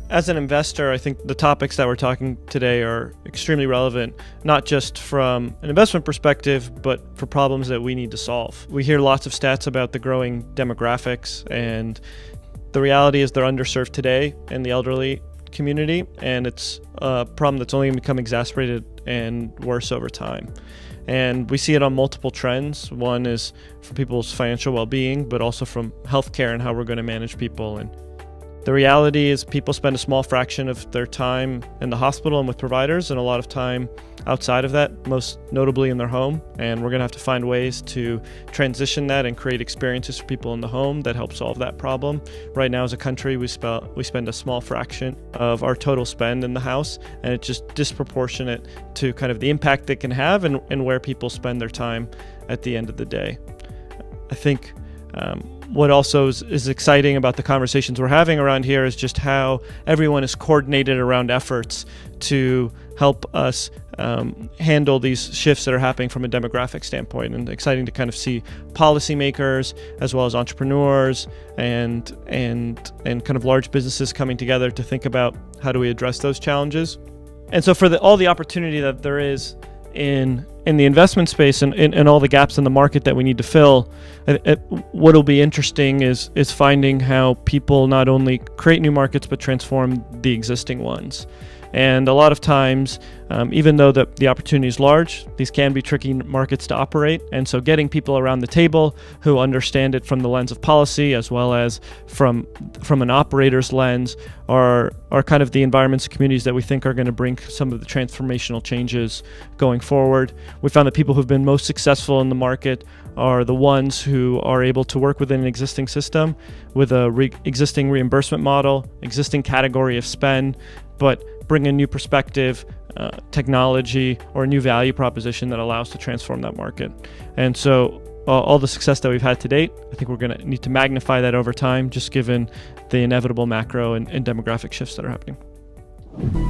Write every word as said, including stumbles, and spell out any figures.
as an investor, I think the topics that we're talking today are extremely relevant, not just from an investment perspective, but for problems that we need to solve. We hear lots of stats about the growing demographics, and the reality is they're underserved today in the elderly community, and it's a problem that's only going to become exacerbated and worse over time. And we see it on multiple trends. One is for people's financial well-being, but also from healthcare and how we're going to manage people. And the reality is people spend a small fraction of their time in the hospital and with providers, and a lot of time outside of that, most notably in their home. And we're going to have to find ways to transition that and create experiences for people in the home that help solve that problem. Right now as a country, we, spe- we spend a small fraction of our total spend in the house, and it's just disproportionate to kind of the impact they can have and, and where people spend their time at the end of the day. I think um, what also is, is exciting about the conversations we're having around here is just how everyone is coordinated around efforts to help us um, handle these shifts that are happening from a demographic standpoint. And exciting to kind of see policymakers as well as entrepreneurs and and and kind of large businesses coming together to think about how do we address those challenges. And so for the, all the opportunity that there is in in the investment space and, and, and all the gaps in the market that we need to fill, it, it, what'll be interesting is is finding how people not only create new markets but transform the existing ones. And a lot of times, um, even though the, the opportunity is large, these can be tricky markets to operate. And so getting people around the table who understand it from the lens of policy as well as from from an operator's lens are, are kind of the environments and communities that we think are going to bring some of the transformational changes going forward. We found that people who've been most successful in the market are the ones who are able to work within an existing system with a re- existing reimbursement model, existing category of spend, but bring a new perspective, uh, technology, or a new value proposition that allows to transform that market. And so uh, all the success that we've had to date, I think we're going to need to magnify that over time, just given the inevitable macro and, and demographic shifts that are happening.